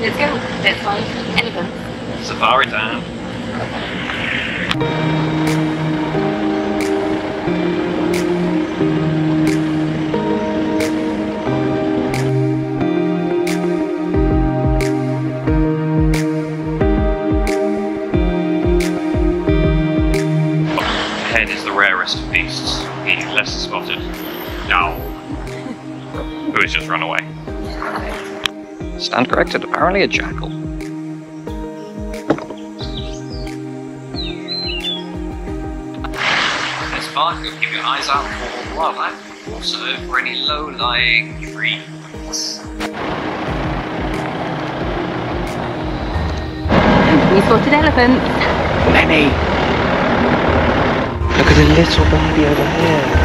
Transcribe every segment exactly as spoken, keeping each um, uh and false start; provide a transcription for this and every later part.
Let's go. Let's find elephants. Safari time. Ahead is the rarest of beasts, the lesser spotted owl, who has just run away. Stand corrected, apparently a jackal. This part, you'll keep your eyes out for wildlife, also for any low-lying trees. We spotted elephants. Many! Look at the little baby over here.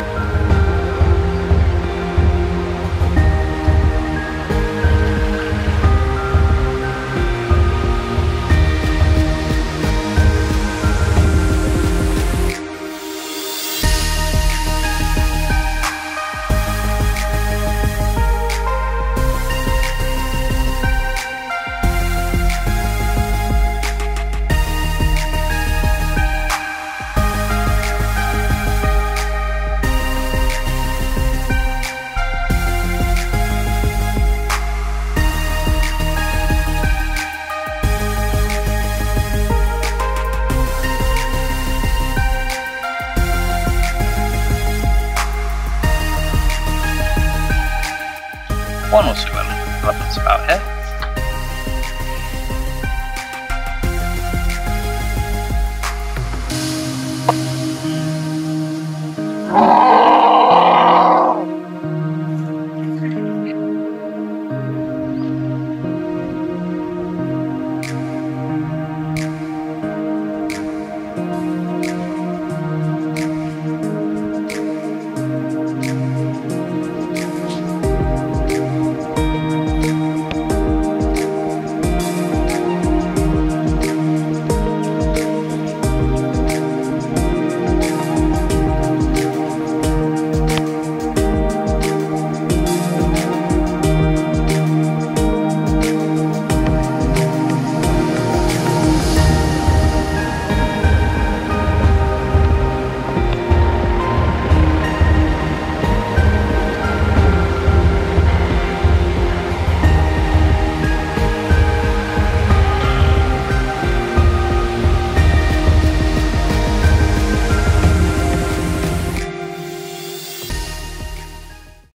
One or two elephants about here. Oh!